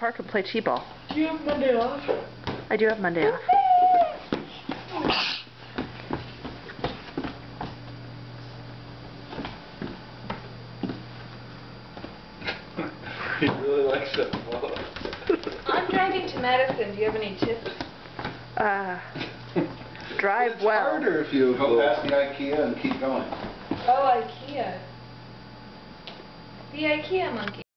park and play t-ball. Do you have Monday off? I do have Monday off. He really likes that ball. I'm driving to Madison. Do you have any tips? Drive It's well. harder if you go past the IKEA and keep going. Oh, IKEA. The IKEA monkey.